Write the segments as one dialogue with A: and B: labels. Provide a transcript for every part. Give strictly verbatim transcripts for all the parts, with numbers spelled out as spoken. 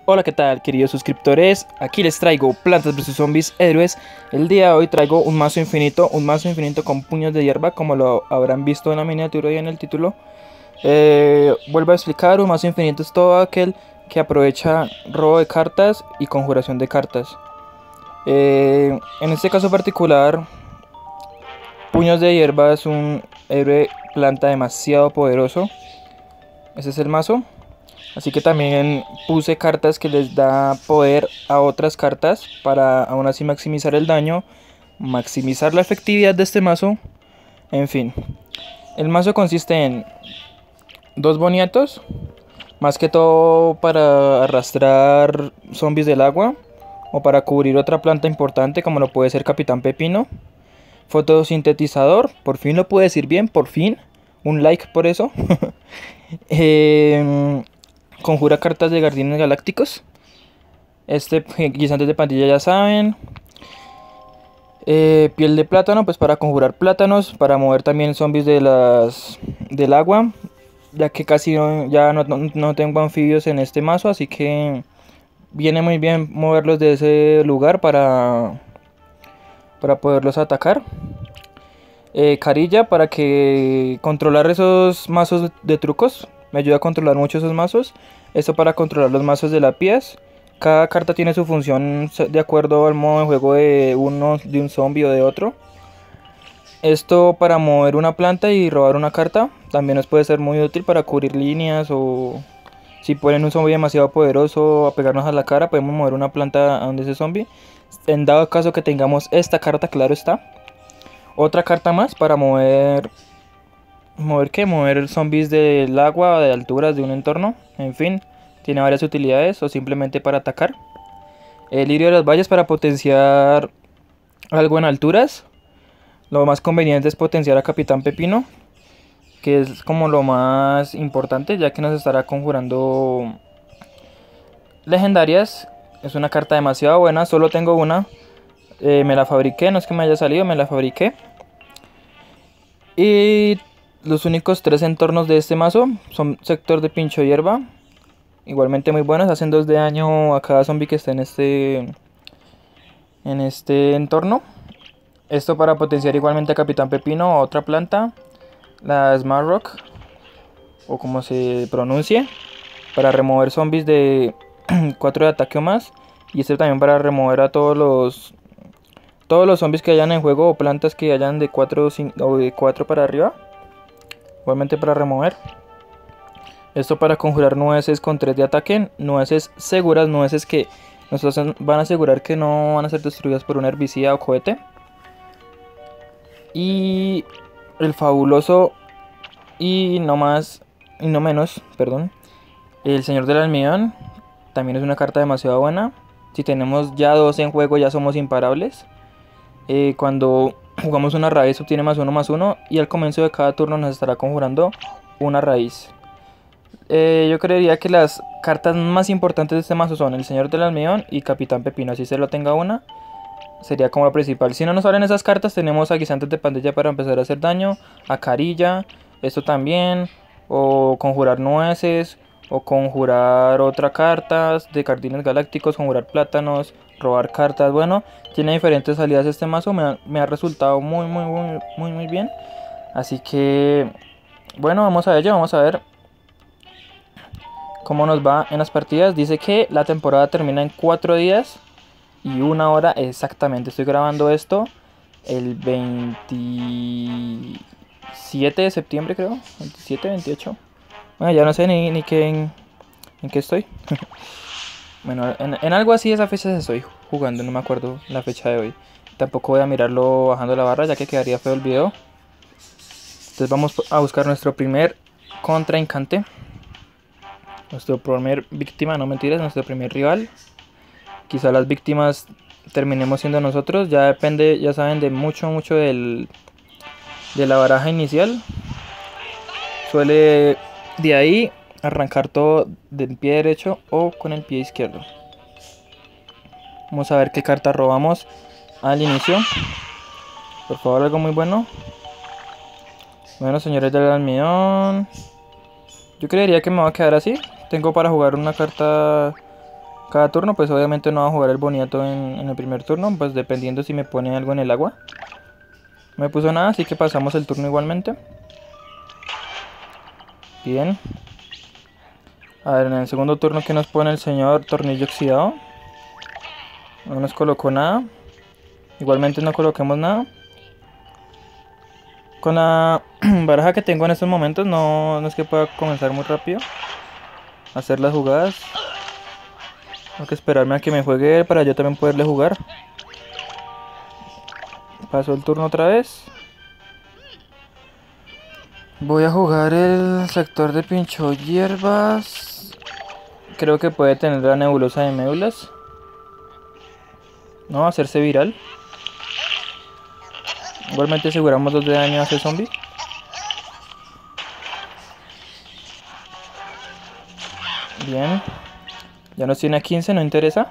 A: Hola, ¿qué tal, queridos suscriptores? Aquí les traigo Plantas versus Zombies Héroes. El día de hoy traigo un mazo infinito, un mazo infinito con puños de hierba, como lo habrán visto en la miniatura y en el título. Eh, vuelvo a explicar, un mazo infinito es todo aquel que aprovecha robo de cartas y conjuración de cartas. Eh, en este caso particular, puños de hierba es un héroe planta demasiado poderoso. Ese es el mazo. Así que también puse cartas que les da poder a otras cartas para aún así maximizar el daño, maximizar la efectividad de este mazo. En fin, el mazo consiste en dos boniatos, más que todo para arrastrar zombies del agua o para cubrir otra planta importante como lo puede ser Capitán Pepino. Fotosintetizador, por fin lo pude decir bien, por fin, un like por eso. eh... Conjura cartas de Guardianes Galácticos. Este, guisantes de pandilla ya saben. Eh, piel de plátano, pues para conjurar plátanos. Para mover también zombies de las, del agua. Ya que casi no, ya no, no, no tengo anfibios en este mazo. Así que viene muy bien moverlos de ese lugar para, para poderlos atacar. Eh, carilla para que controlar esos mazos de trucos. Me ayuda a controlar mucho esos mazos. Esto para controlar los mazos de la pies. Cada carta tiene su función de acuerdo al modo de juego de uno, de un zombie o de otro. Esto para mover una planta y robar una carta. También nos puede ser muy útil para cubrir líneas o si ponen un zombie demasiado poderoso a pegarnos a la cara, podemos mover una planta a donde ese zombie. En dado caso que tengamos esta carta, claro está. Otra carta más para mover... ¿Mover qué? Mover zombies del agua o de alturas de un entorno. En fin, tiene varias utilidades o simplemente para atacar. El lirio de las valles para potenciar algo en alturas. Lo más conveniente es potenciar a Capitán Pepino, que es como lo más importante, ya que nos estará conjurando legendarias. Es una carta demasiado buena, solo tengo una. Eh, me la fabriqué, no es que me haya salido, me la fabriqué. Y los únicos tres entornos de este mazo son sector de pincho hierba. Igualmente muy buenos, hacen dos de daño a cada zombie que esté en este, en este entorno. Esto para potenciar igualmente a Capitán Pepino o otra planta. La Smart Rock, o como se pronuncie, para remover zombies de cuatro de ataque o más. Y este también para remover a todos los todos los zombies que hayan en juego o plantas que hayan de cuatro o de cuatro para arriba. Igualmente para remover. Esto para conjurar nueces con tres de ataque. Nueces seguras, nueces que nos van a asegurar que no van a ser destruidas por un herbicida o cohete. Y el fabuloso y no más y no menos, perdón, el Señor del Almidón. También es una carta demasiado buena. Si tenemos ya dos en juego ya somos imparables. Eh, cuando jugamos una raíz obtiene más uno más uno y al comienzo de cada turno nos estará conjurando una raíz. Eh, yo creería que las cartas más importantes de este mazo son el Señor del Almidón y Capitán Pepino. Si se lo tenga una, sería como la principal. Si no nos salen esas cartas, tenemos a guisantes de pandilla para empezar a hacer daño, a carilla, esto también, o conjurar nueces, o conjurar otra carta de Guardianes Galácticos, conjurar plátanos, robar cartas. Bueno, tiene diferentes salidas este mazo, me ha, me ha resultado muy muy muy muy muy bien. Así que bueno, vamos a ello, vamos a ver cómo nos va en las partidas. Dice que la temporada termina en cuatro días y una hora exactamente. Estoy grabando esto el veintisiete de septiembre, creo. veintisiete, veintiocho. Bueno, ya no sé ni, ni qué en, en qué estoy. Bueno, en, en algo así esa fecha estoy jugando, no me acuerdo la fecha de hoy. Tampoco voy a mirarlo bajando la barra ya que quedaría feo el video. Entonces vamos a buscar nuestro primer contrincante. Nuestro primer víctima, no mentiras, nuestro primer rival. Quizá las víctimas terminemos siendo nosotros. Ya depende, ya saben, de mucho, mucho del, de la baraja inicial. Suele de ahí arrancar todo del pie derecho o con el pie izquierdo. Vamos a ver qué carta robamos al inicio. Por favor, algo muy bueno. Bueno, señores del almidón, yo creería que me va a quedar así. Tengo para jugar una carta cada turno. Pues obviamente no va a jugar el boniato en, en el primer turno, pues dependiendo si me pone algo en el agua. No me puso nada, así que pasamos el turno igualmente. Bien. A ver, en el segundo turno, ¿qué nos pone el señor tornillo oxidado? No nos colocó nada. Igualmente no coloquemos nada. Con la baraja que tengo en estos momentos no, no es que pueda comenzar muy rápido a hacer las jugadas. Tengo que esperarme a que me juegue él para yo también poderle jugar. Paso el turno otra vez. Voy a jugar el sector de pincho hierbas. Creo que puede tener la nebulosa de médulas. No, hacerse viral. Igualmente aseguramos dos de daño a ese zombie. Bien. Ya nos tiene a quince, no interesa.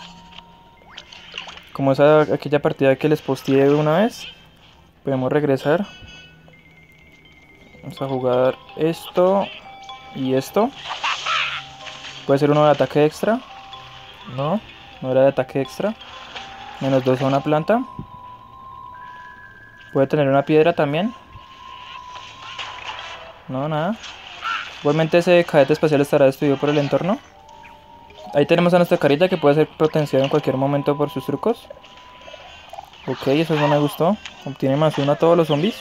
A: Como esa aquella partida que les posteé una vez. Podemos regresar. Vamos a jugar esto y esto. Puede ser uno de ataque extra. No, no era de ataque extra. Menos dos a una planta. Puede tener una piedra también. No, nada. Igualmente ese cadete especial estará destruido por el entorno. Ahí tenemos a nuestra carita que puede ser potenciada en cualquier momento por sus trucos. Ok, eso no me gustó. Obtiene más uno a todos los zombies.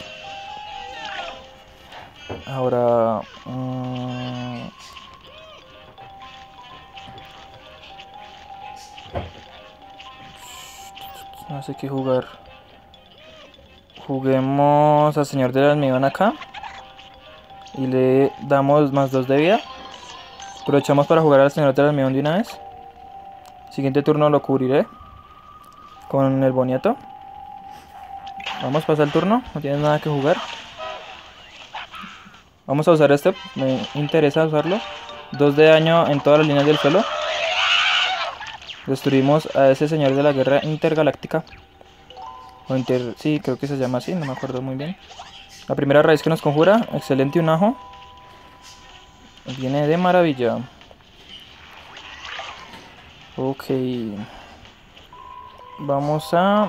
A: Ahora... Mmm... no sé qué jugar. Juguemos al señor del almidón acá. Y le damos más dos de vida. Aprovechamos para jugar al señor del almidón de una vez. Siguiente turno lo cubriré con el boniato. Vamos, pasa el turno. No tienes nada que jugar. Vamos a usar este. Me interesa usarlo. dos de daño en todas las líneas del suelo. Destruimos a ese señor de la guerra intergaláctica. O inter... sí, creo que se llama así. No me acuerdo muy bien. La primera raíz que nos conjura. Excelente, un ajo. Viene de maravilla. Ok. Vamos a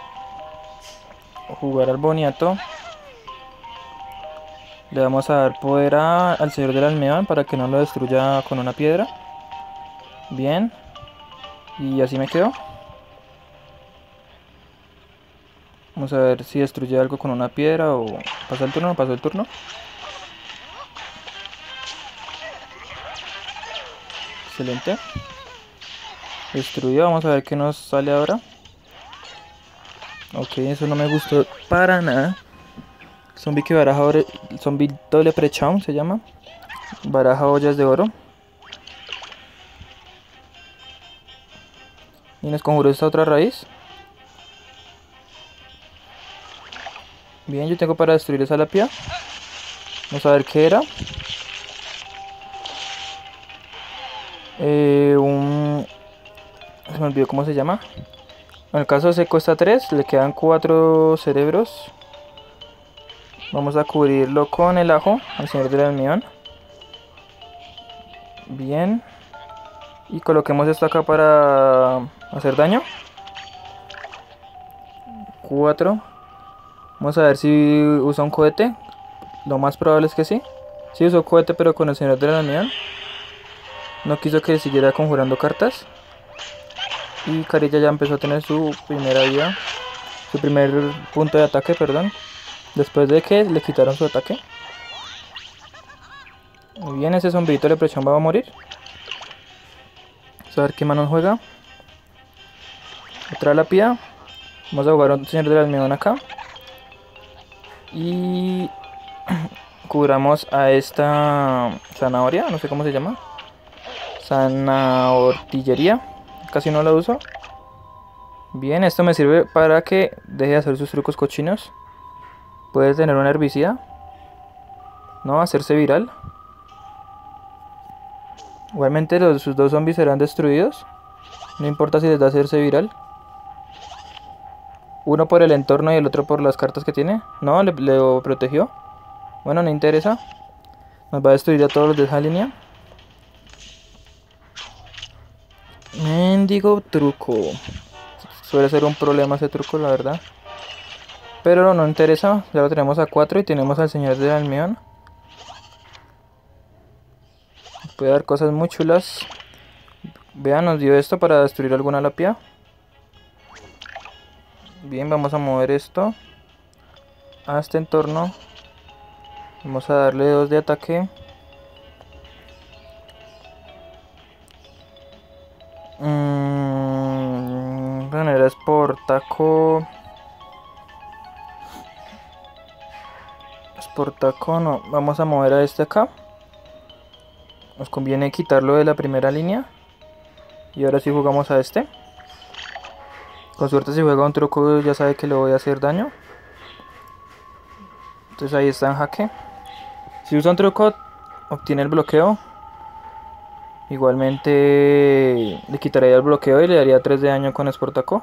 A: jugar al boniato. Le vamos a dar poder a, al señor del almidón para que no lo destruya con una piedra. Bien. Y así me quedo. Vamos a ver si destruye algo con una piedra o... ¿Pasa el turno? ¿Pasó el turno? Excelente. Destruido. Vamos a ver qué nos sale ahora. Ok, eso no me gustó para nada. Zombie que baraja oro, zombie doble prechón se llama. Baraja ollas de oro. Y nos conjuró esta otra raíz. Bien, yo tengo para destruir esa lápida. Vamos a ver qué era. Eh, un... Se me olvidó cómo se llama. En el caso se cuesta tres, le quedan cuatro cerebros. Vamos a cubrirlo con el ajo, al señor del almidón. Bien. Y coloquemos esto acá para hacer daño. cuatro. Vamos a ver si usa un cohete. Lo más probable es que sí. Sí usó cohete, pero con el señor del almidón. No quiso que siguiera conjurando cartas. Y Carilla ya empezó a tener su primera vida. Su primer punto de ataque, perdón. Después de que le quitaron su ataque. Muy bien, ese sombrito de presión va a morir. Vamos a ver qué mano juega. Otra lápida. Vamos a jugar a un señor del almidón acá. Y cubramos a esta zanahoria, no sé cómo se llama. Zanahortillería. Casi no la uso. Bien, esto me sirve para que deje de hacer sus trucos cochinos. Puede tener una herbicida. No, hacerse viral. Igualmente los, sus dos zombies serán destruidos. No importa si les da hacerse viral. Uno por el entorno y el otro por las cartas que tiene. No, le, le lo protegió. Bueno, no interesa. Nos va a destruir a todos los de esa línea. mendigo truco. Suele ser un problema ese truco, la verdad. Pero no interesa, ya lo tenemos a cuatro y tenemos al señor del almión. Puede dar cosas muy chulas. Vean, nos dio esto para destruir alguna lápida. Bien, vamos a mover esto a este entorno. Vamos a darle dos de ataque. Mm, bueno, era Sportaco. Sportaco no. Vamos a mover a este acá. Nos conviene quitarlo de la primera línea. Y ahora sí jugamos a este. Con suerte si juega un truco ya sabe que le voy a hacer daño. Entonces ahí está en jaque. Si usa un truco obtiene el bloqueo. Igualmente le quitaría el bloqueo y le daría tres de daño con Sportaco.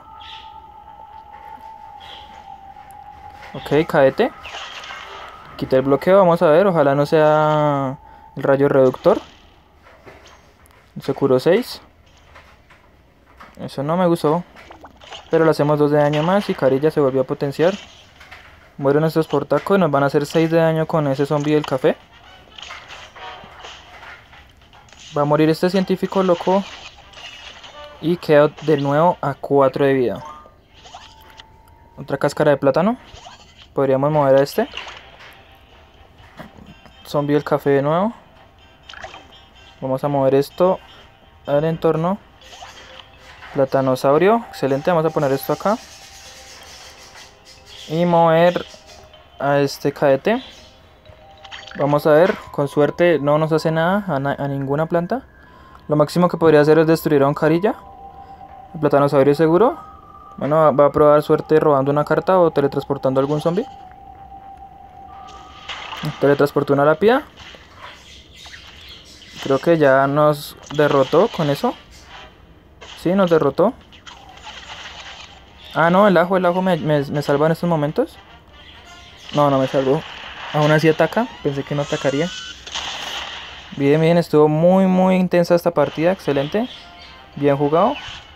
A: Ok, caete. Quita el bloqueo, vamos a ver, ojalá no sea el rayo reductor. Se curó seis. Eso no me gustó. Pero le hacemos dos de daño más y Carilla se volvió a potenciar. Muere nuestro Sportaco y nos van a hacer seis de daño con ese zombie del café. Va a morir este científico loco. Y queda de nuevo a cuatro de vida. Otra cáscara de plátano. Podríamos mover a este. Zombie del café de nuevo. Vamos a mover esto al entorno. Platanosaurio. Excelente, vamos a poner esto acá. Y mover a este caete. Vamos a ver, con suerte no nos hace nada a, na a ninguna planta. Lo máximo que podría hacer es destruir a un Carilla. El platanosaurio seguro. Bueno, va a probar suerte robando una carta o teletransportando a algún zombie. Teletransportó una lápida. Creo que ya nos derrotó con eso. Sí, nos derrotó. Ah, no, el ajo, el ajo me, me, me salva en estos momentos. No, no me salvó. Aún así ataca, pensé que no atacaría. Bien, bien, estuvo muy, muy intensa esta partida, excelente. Bien jugado.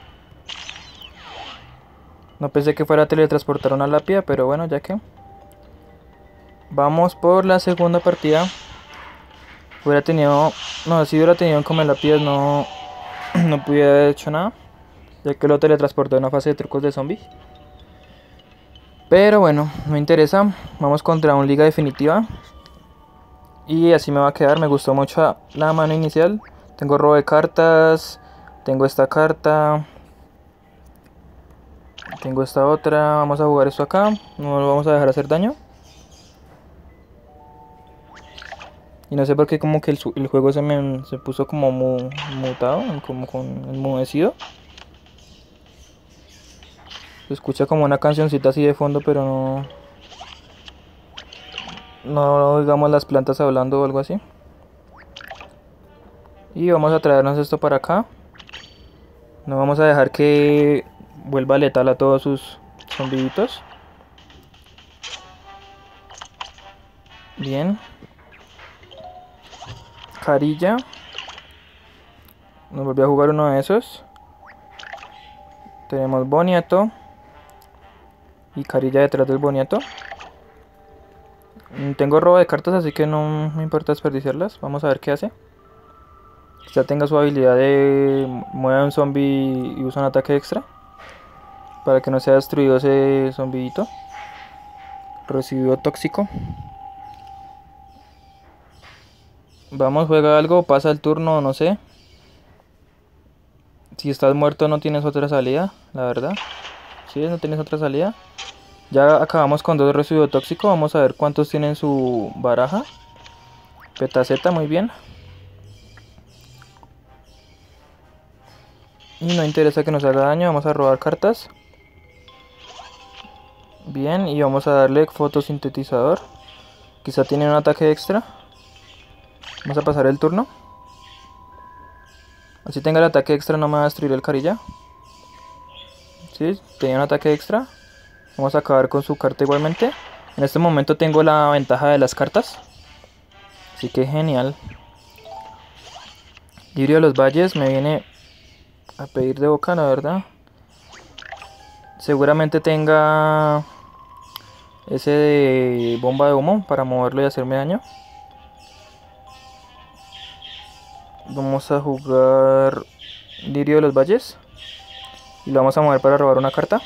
A: No pensé que fuera a teletransportar una lápida, pero bueno, ya que... Vamos por la segunda partida. Hubiera tenido... No, si hubiera tenido como lápidas no... No pudiera haber hecho nada. Ya que lo teletransportó en una fase de trucos de zombies. Pero bueno, no interesa. Vamos contra un liga definitiva. Y así me va a quedar. Me gustó mucho la mano inicial. Tengo robo de cartas. Tengo esta carta. Tengo esta otra. Vamos a jugar esto acá. No lo vamos a dejar hacer daño. Y no sé por qué como que el, el juego se me se puso como mu, mutado. Como con enmudecido. Se escucha como una cancioncita así de fondo, pero no... No digamos las plantas hablando o algo así. Y vamos a traernos esto para acá. No vamos a dejar que vuelva letal a todos sus zombiditos. Bien. Carilla. Nos volvió a jugar uno de esos. Tenemos Boniato. Y Carilla detrás del Boniato. Tengo robo de cartas, así que no me importa desperdiciarlas. Vamos a ver qué hace. Quizá tenga su habilidad de mueve a un zombie y usa un ataque extra. Para que no sea destruido ese zombidito. Residuo tóxico. Vamos, juega algo, pasa el turno, no sé. Si estás muerto no tienes otra salida, la verdad. Si, no tienes otra salida. Ya acabamos con dos residuos tóxicos. Vamos a ver cuántos tienen su baraja. Petaceta, muy bien. Y no interesa que nos haga daño. Vamos a robar cartas. Bien, y vamos a darle fotosintetizador. Quizá tiene un ataque extra. Vamos a pasar el turno. Así tenga el ataque extra no me va a destruir el Carilla. Sí, tenía un ataque extra. Vamos a acabar con su carta igualmente. En este momento tengo la ventaja de las cartas. Así que genial. Lirio de los Valles me viene a pedir de boca, la verdad. Seguramente tenga ese de bomba de humo para moverlo y hacerme daño. Vamos a jugar Lirio de los Valles. Y lo vamos a mover para robar una carta.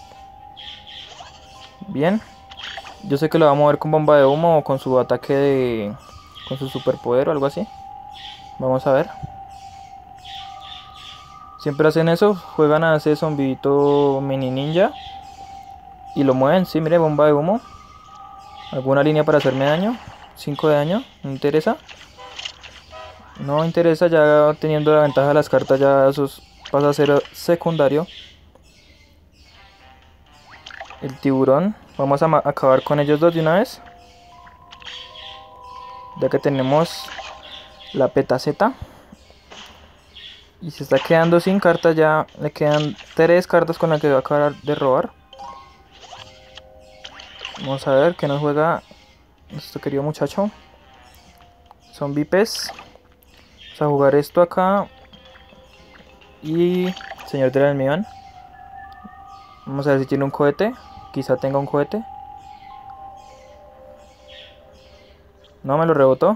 A: Bien. Yo sé que lo va a mover con bomba de humo o con su ataque de... con su superpoder o algo así. Vamos a ver. Siempre hacen eso, juegan a ese zombito mini ninja y lo mueven, sí, mire, bomba de humo. Alguna línea para hacerme daño, cinco de daño, no interesa. No interesa, ya teniendo la ventaja de las cartas ya eso pasa a ser secundario. El tiburón, vamos a acabar con ellos dos de una vez. Ya que tenemos la petaceta. Y se está quedando sin cartas, ya le quedan tres cartas con las que va a acabar de robar. Vamos a ver qué nos juega nuestro querido muchacho. Zombie pez. Vamos a jugar esto acá. Y señor del almidón. Vamos a ver si tiene un cohete. Quizá tenga un cohete. No, me lo rebotó.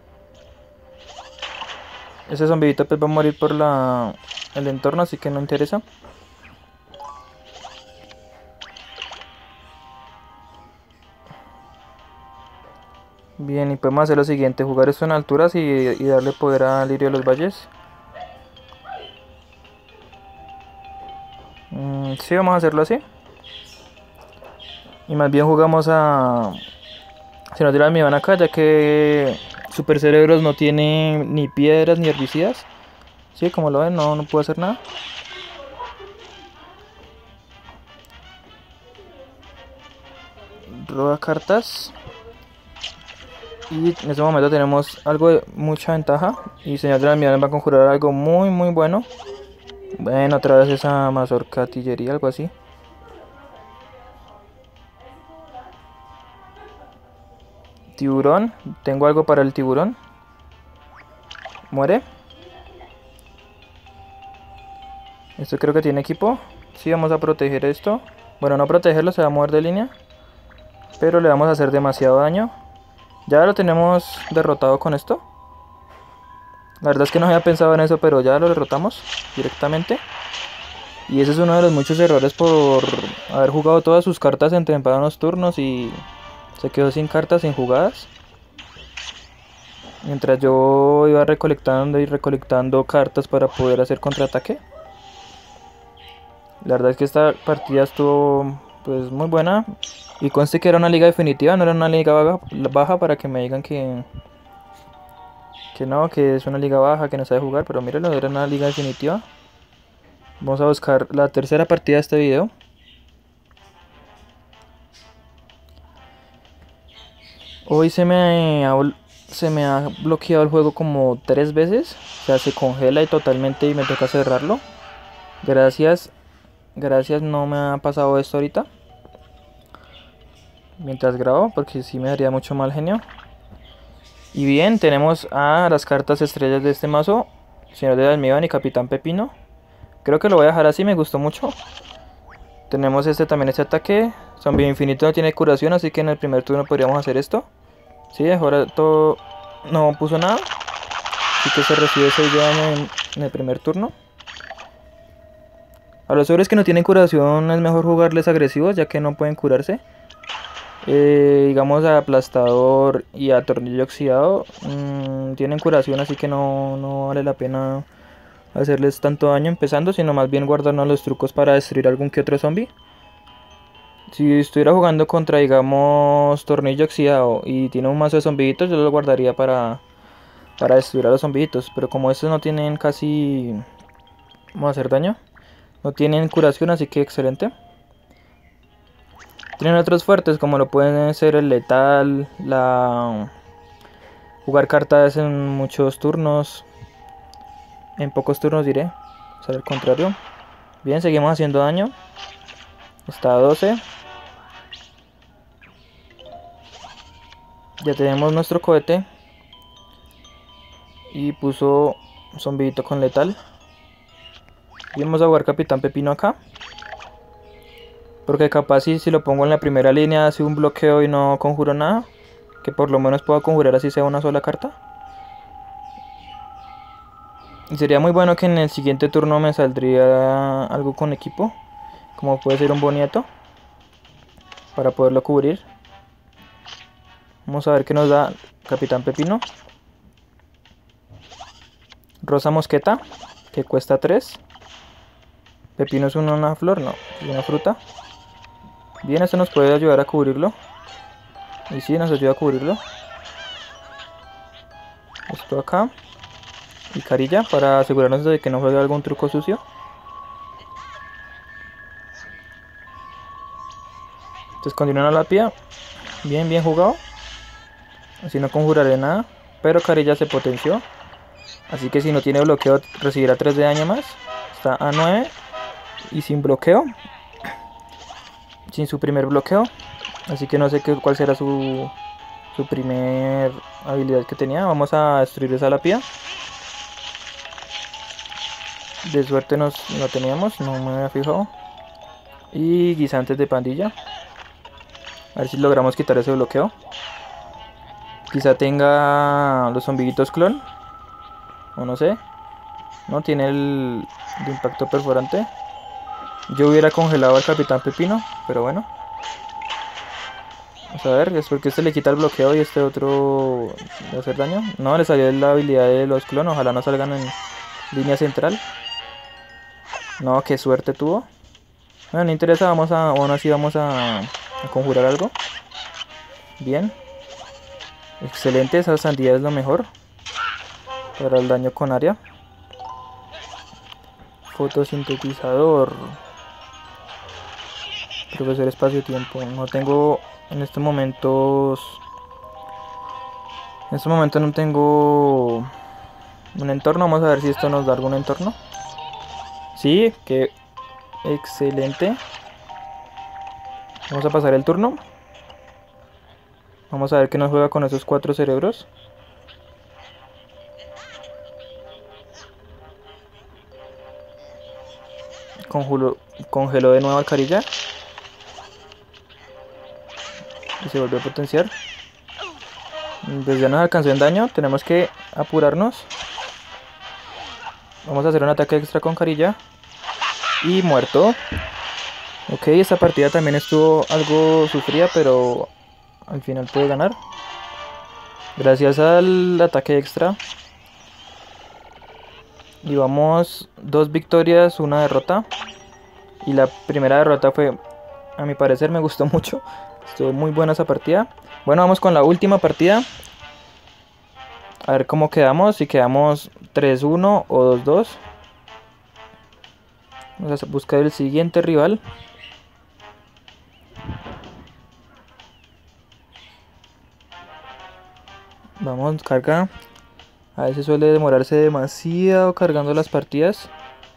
A: Ese zombito pues va a morir por la, el entorno, así que no interesa. Bien, y podemos hacer lo siguiente, jugar esto en alturas y, y darle poder a Lirio de los Valles. Mm, sí, vamos a hacerlo así. Y más bien jugamos a... Se nos dirá mi van acá, ya que Super Cerebros no tiene ni piedras ni herbicidas. Sí, como lo ven, no, no puedo hacer nada. Roba cartas. Y en este momento tenemos algo de mucha ventaja. Y señor de la almidón va a conjurar algo muy muy bueno. Bueno, otra vez esa mazorca artillería, algo así. Tiburón, tengo algo para el tiburón. Muere. Esto creo que tiene equipo. Sí, vamos a proteger esto. Bueno, no protegerlo, se va a mover de línea. Pero le vamos a hacer demasiado daño. Ya lo tenemos derrotado con esto. La verdad es que no había pensado en eso, pero ya lo derrotamos directamente. Y ese es uno de los muchos errores por haber jugado todas sus cartas en tempranos turnos y se quedó sin cartas, sin jugadas. Mientras yo iba recolectando y recolectando cartas para poder hacer contraataque. La verdad es que esta partida estuvo pues muy buena. Y conste que era una liga definitiva, no era una liga baja, baja para que me digan que... Que no, que es una liga baja, que no sabe jugar, pero mírenlo, era una liga definitiva. Vamos a buscar la tercera partida de este video. Hoy se me ha, se me ha bloqueado el juego como tres veces. O sea, se congela y totalmente y me toca cerrarlo. Gracias, gracias no me ha pasado esto ahorita. Mientras grabo, porque sí me daría mucho mal genio. Y bien, tenemos a las cartas estrellas de este mazo. Señor del almidón y Capitán Pepino. Creo que lo voy a dejar así, me gustó mucho. Tenemos este también, este ataque. Zombie infinito no tiene curación, así que en el primer turno podríamos hacer esto. Sí, ahora todo no puso nada. Así que se recibe seis de daño en, en el primer turno. A los sobres que no tienen curación es mejor jugarles agresivos, ya que no pueden curarse. Eh, digamos a aplastador y a tornillo oxidado mmm, tienen curación, así que no, no vale la pena hacerles tanto daño empezando, sino más bien guardarnos los trucos para destruir algún que otro zombie. Si estuviera jugando contra, digamos, tornillo oxidado y tiene un mazo de zombitos, yo lo guardaría para, para destruir a los zombitos. Pero como estos no tienen casi... Vamos a hacer daño. No tienen curación, así que excelente. Tienen otros fuertes, como lo pueden ser el letal, la... Jugar cartas en muchos turnos. En pocos turnos diré. O sea, al contrario. Bien, seguimos haciendo daño. Está a doce. Ya tenemos nuestro cohete. Y puso un zombito con letal. Y vamos a jugar Capitán Pepino acá. Porque capaz si, si lo pongo en la primera línea hace un bloqueo y no conjuro nada. Que por lo menos puedo conjurar así sea una sola carta. Y sería muy bueno que en el siguiente turno me saldría algo con equipo. Como puede ser un boniato. Para poderlo cubrir. Vamos a ver qué nos da Capitán Pepino. Rosa Mosqueta, que cuesta tres. Pepino es una, una flor, no, es una fruta. Bien, esto nos puede ayudar a cubrirlo. Y sí, nos ayuda a cubrirlo. Esto acá. Y carilla para asegurarnos de que no juegue algún truco sucio. Entonces continúa la lápida. Bien, bien jugado. Así no conjuraré nada. Pero carilla se potenció. Así que si no tiene bloqueo recibirá tres de daño más. Está a nueve. Y sin bloqueo. Sin su primer bloqueo. Así que no sé qué, cuál será su, su primer habilidad que tenía. Vamos a destruir esa lápida. De suerte nos lo teníamos, no me había fijado. Y guisantes de pandilla. A ver si logramos quitar ese bloqueo. Quizá tenga los zombiguitos clon. O no sé. No tiene el de impacto perforante. Yo hubiera congelado al Capitán Pepino, pero bueno. Vamos a ver, es porque este le quita el bloqueo y este otro le hacer daño. No, le salió la habilidad de los clon, ojalá no salgan en línea central. No, qué suerte tuvo. Bueno, no interesa, vamos a, aún así vamos a, a conjurar algo. Bien. Excelente, esa sandía es lo mejor. Para el daño con área. Fotosintetizador. Profesor espacio-tiempo. No tengo en estos momentos... En este momento no tengo un entorno. Vamos a ver si esto nos da algún entorno. Sí, que excelente. Vamos a pasar el turno. Vamos a ver qué nos juega con esos cuatro cerebros. Congeló, congeló de nuevo al carilla. Y se volvió a potenciar. Pues ya nos alcanzó en daño. Tenemos que apurarnos. Vamos a hacer un ataque extra con carilla. Y muerto. Ok, esta partida también estuvo algo sufrida, pero al final pude ganar. Gracias al ataque extra. Llevamos dos victorias, una derrota. Y la primera derrota fue, a mi parecer, me gustó mucho. Estuvo muy buena esa partida. Bueno, vamos con la última partida. A ver cómo quedamos. Si quedamos tres uno o dos dos. Vamos a buscar el siguiente rival. Vamos, carga. A veces suele demorarse demasiado cargando las partidas.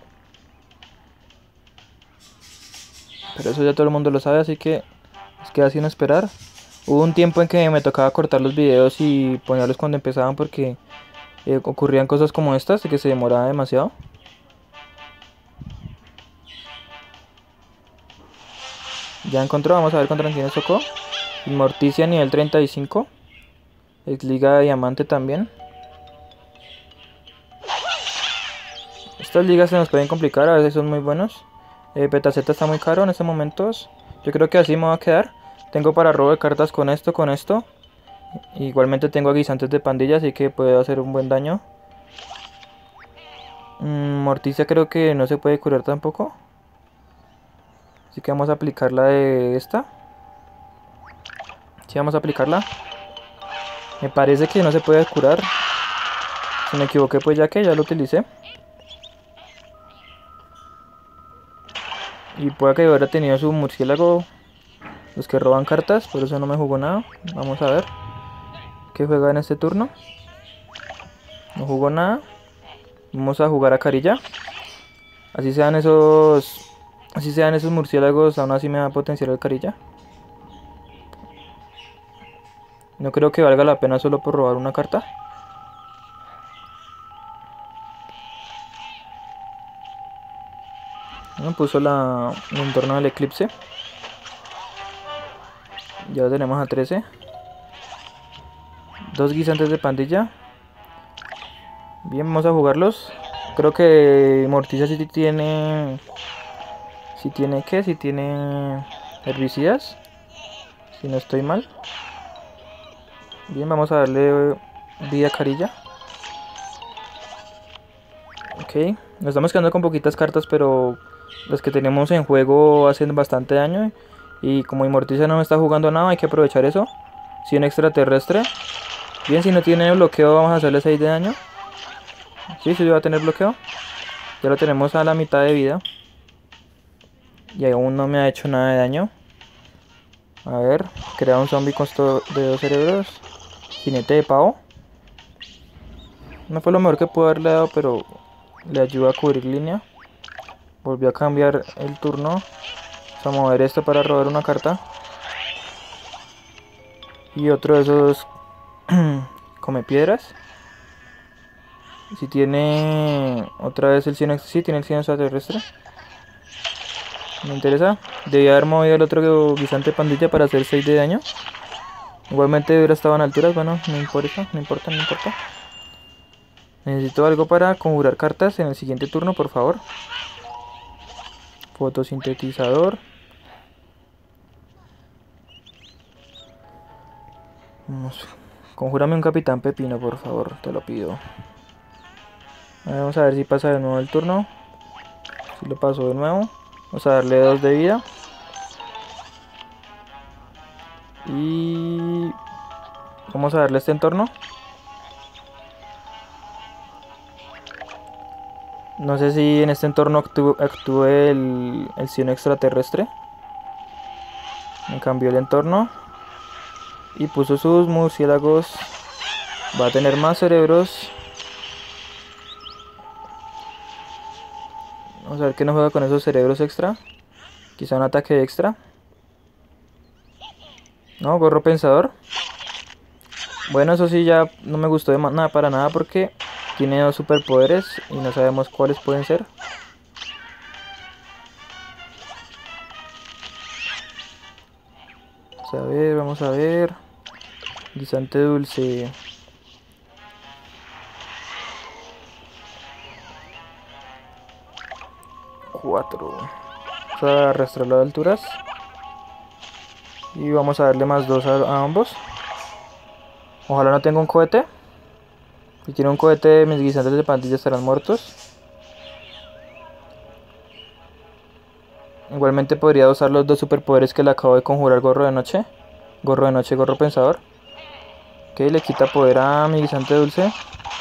A: Pero eso ya todo el mundo lo sabe, así que nos queda sin esperar. Hubo un tiempo en que me tocaba cortar los videos y ponerlos cuando empezaban porque eh, ocurrían cosas como estas, de que se demoraba demasiado. Ya encontró, vamos a ver contra quién nos tocó. Morticia nivel treinta y cinco. Ex Liga de Diamante también. Estas ligas se nos pueden complicar, a veces son muy buenos. Eh, Petaceta está muy caro en estos momentos. Yo creo que así me va a quedar. Tengo para robo de cartas con esto, con esto. Igualmente tengo guisantes de pandilla, así que puedo hacer un buen daño. Mm, Morticia creo que no se puede curar tampoco. Así que vamos a aplicar la de esta. Sí, vamos a aplicarla. Me parece que no se puede curar. Si me equivoqué, pues ya que ya lo utilicé. Y puede que hubiera tenido su murciélago. Los que roban cartas, por eso no me jugó nada. Vamos a ver qué juega en este turno. No jugó nada. Vamos a jugar a carilla. Así sean esos... Así sean esos murciélagos, aún así me va a potenciar el carilla. No creo que valga la pena solo por robar una carta. Me puso la, el entorno del eclipse. Ya lo tenemos a trece. Dos guisantes de pandilla. Bien, vamos a jugarlos. Creo que Morticia sí tiene... Si tiene qué, si tiene herbicidas. Si no estoy mal. Bien, vamos a darle vida a Carilla. Ok, nos estamos quedando con poquitas cartas, pero las que tenemos en juego hacen bastante daño. Y como Morticia no está jugando nada, hay que aprovechar eso. Si un extraterrestre. Bien, si no tiene bloqueo, vamos a hacerle seis de daño. Sí, sí va a tener bloqueo. Ya lo tenemos a la mitad de vida. Y aún no me ha hecho nada de daño. A ver, crea un zombie costo de dos cerebros. Jinete de pavo. No fue lo mejor que pudo haberle dado, pero le ayuda a cubrir línea. Volvió a cambiar el turno. Vamos a mover esto para robar una carta. Y otro de esos come piedras. Si tiene otra vez el cien, sí, tiene el cien extraterrestre. Me interesa. Debía haber movido el otro guisante pandilla para hacer seis de daño. Igualmente hubiera estado en alturas. Bueno, no importa, no importa, no importa. Necesito algo para conjurar cartas en el siguiente turno, por favor. Fotosintetizador. Vamos. Conjúrame un capitán pepino, por favor, te lo pido. Vamos a ver si pasa de nuevo el turno. Si lo pasó de nuevo. Vamos a darle dos de vida. Y vamos a darle este entorno. No sé si en este entorno actúe, actúe el, el cien extraterrestre. Me cambió el entorno. Y puso sus murciélagos. Va a tener más cerebros. Vamos a ver qué nos juega con esos cerebros extra. Quizá un ataque extra. No, gorro pensador. Bueno, eso sí ya no me gustó de nada para nada porque tiene dos superpoderes y no sabemos cuáles pueden ser. Vamos a ver, vamos a ver. Guisante dulce. Cuatro. Vamos a arrastrarlo a alturas. Y vamos a darle más dos a, a ambos. Ojalá no tenga un cohete. Si tiene un cohete, mis guisantes de pandilla estarán muertos. Igualmente podría usar los dos superpoderes que le acabo de conjurar, gorro de noche. Gorro de noche, gorro pensador. Ok, le quita poder a mi guisante dulce.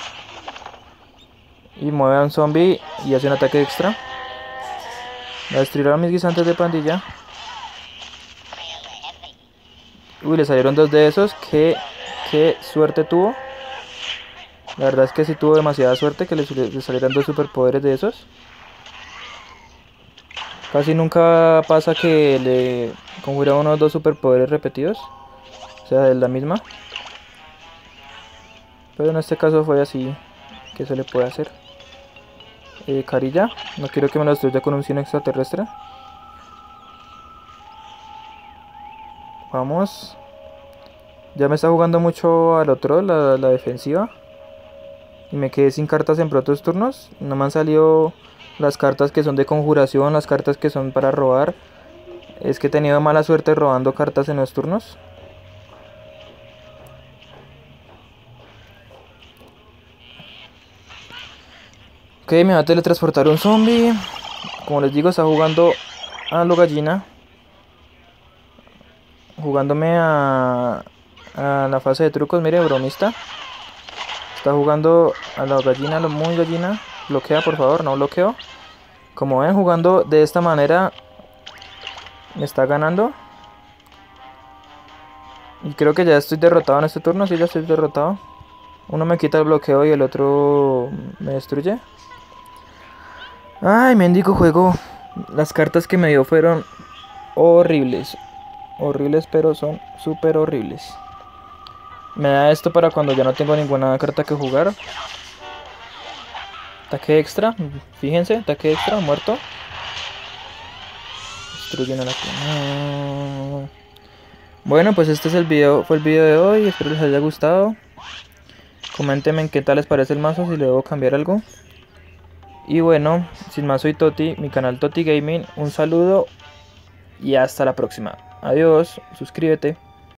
A: Y mueve a un zombie y hace un ataque extra. Va a destruir a mis guisantes de pandilla. Uy, le salieron dos de esos. Qué, qué suerte tuvo. La verdad es que sí tuvo demasiada suerte que le, le salieran dos superpoderes de esos. Casi nunca pasa que le conjura uno o dos superpoderes repetidos. O sea, es la misma. Pero en este caso fue así. ¿Qué se le puede hacer? Eh, Carilla. No quiero que me lo destruya con un cien extraterrestre. Vamos. Ya me está jugando mucho al otro, la, la defensiva. Y me quedé sin cartas en protos turnos. No me han salido las cartas que son de conjuración, las cartas que son para robar. Es que he tenido mala suerte robando cartas en los turnos. Ok, me va a teletransportar un zombie. Como les digo, está jugando a lo gallina. Jugándome a, a la fase de trucos, mire, bromista. Está jugando a la gallina, lo muy gallina. Bloquea, por favor, no bloqueo. Como ven, jugando de esta manera me está ganando. Y creo que ya estoy derrotado en este turno. Sí, ya estoy derrotado. Uno me quita el bloqueo y el otro me destruye. Ay, mendigo juego. Las cartas que me dio fueron horribles. Horribles, pero son súper horribles. Me da esto para cuando ya no tengo ninguna carta que jugar. Ataque extra, fíjense, ataque extra, muerto. destruyen a la... No. Bueno, pues este es el video, fue el video de hoy. Espero les haya gustado. Coméntenme en qué tal les parece el mazo, si le debo cambiar algo. Y bueno, sin más, soy Toti, mi canal Toti Gaming. Un saludo y hasta la próxima. Adiós, suscríbete.